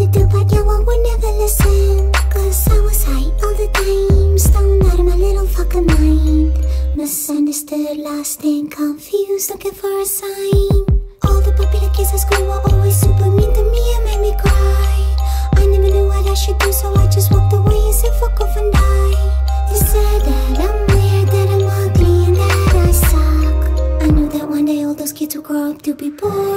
to do, but yeah, I would never listen. Cause I was high all the time, stoned out of my little fucking mind. Misunderstood, lost and confused, looking for a sign. All the popular kids at school were always super mean to me and made me cry. I never knew what I should do, so I just walked away and said fuck off and die. They said that I'm weird, that I'm ugly, and that I suck. I knew that one day all those kids would grow up to be bored.